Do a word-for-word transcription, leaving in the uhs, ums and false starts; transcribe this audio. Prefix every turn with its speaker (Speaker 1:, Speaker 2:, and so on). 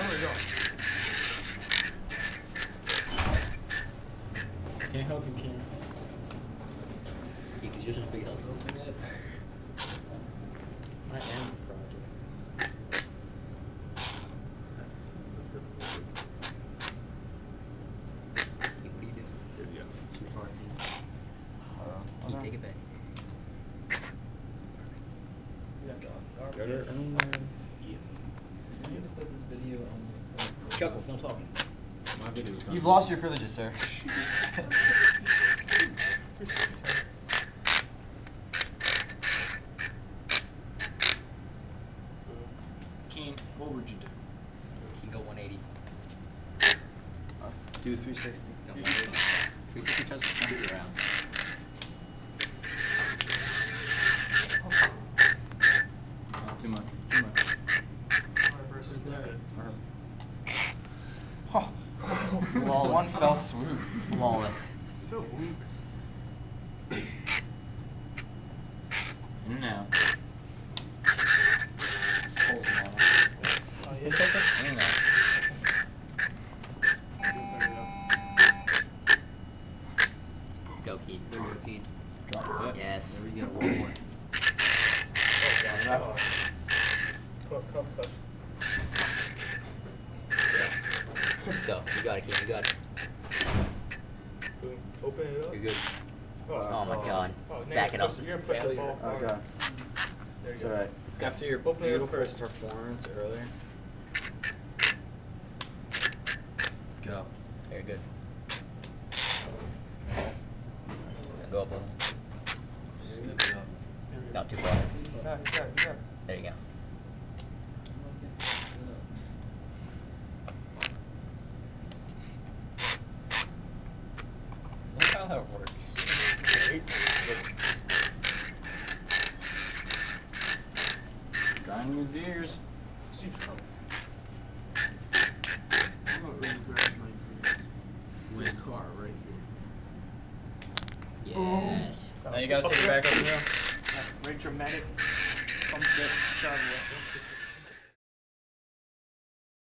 Speaker 1: Tell me to go.
Speaker 2: Can't help you, King.
Speaker 3: Because you're just big helps open it.
Speaker 2: I am a project.
Speaker 3: Keep, what do you do?
Speaker 1: There you go.
Speaker 3: Too far.
Speaker 4: Uh,
Speaker 3: Keep,
Speaker 4: okay.
Speaker 3: take it back.
Speaker 1: Got her.
Speaker 2: Yeah. I'm gonna put this video on.
Speaker 3: Chuckles, no talking.
Speaker 1: My video was on.
Speaker 4: You've lost your privileges, sir.
Speaker 2: Keen, what would you do?
Speaker 3: You can go one eighty.
Speaker 4: Do three sixty.
Speaker 3: No, one eighty. three sixty tries to turn it around.
Speaker 4: Oh, too much. Too much.
Speaker 1: Versus that.
Speaker 4: Oh. One fell swoop.
Speaker 3: Flawless.
Speaker 1: Still weak.
Speaker 4: And now.
Speaker 2: Oh, you hit something?
Speaker 4: And now.
Speaker 3: Let's go, Keith. There we go, Keith.
Speaker 4: Drop it.
Speaker 3: Yes.
Speaker 4: There we go. One more.
Speaker 1: Oh, Come, come, touch.
Speaker 3: Let's go. You got it, Keith. You got it.
Speaker 1: Boom. Open it up.
Speaker 3: You're good.
Speaker 1: Oh,
Speaker 3: Oh my god.
Speaker 1: Oh, now
Speaker 3: Back
Speaker 1: you're
Speaker 3: it up.
Speaker 1: supposed to- You're gonna push the ball forward.
Speaker 4: Okay.
Speaker 1: There you
Speaker 4: It's
Speaker 1: go.
Speaker 4: alright.
Speaker 2: After your
Speaker 1: Open it up
Speaker 2: beautiful
Speaker 1: first.
Speaker 2: performance earlier.
Speaker 4: Go.
Speaker 3: Very good. Go up a little. Not too far.
Speaker 1: No, you got it, you got it.
Speaker 3: There you go.
Speaker 2: Look how that works.
Speaker 4: Grinding your gears.
Speaker 1: With car right
Speaker 3: Yes.
Speaker 2: Now you gotta take it back up the hill.
Speaker 1: here. Very dramatic. Some shit. Travel.